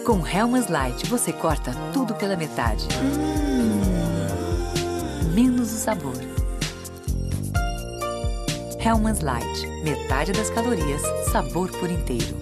Com Hellman Light, você corta tudo pela metade. Menos o sabor. Hellman Light, metade das calorias, sabor por inteiro.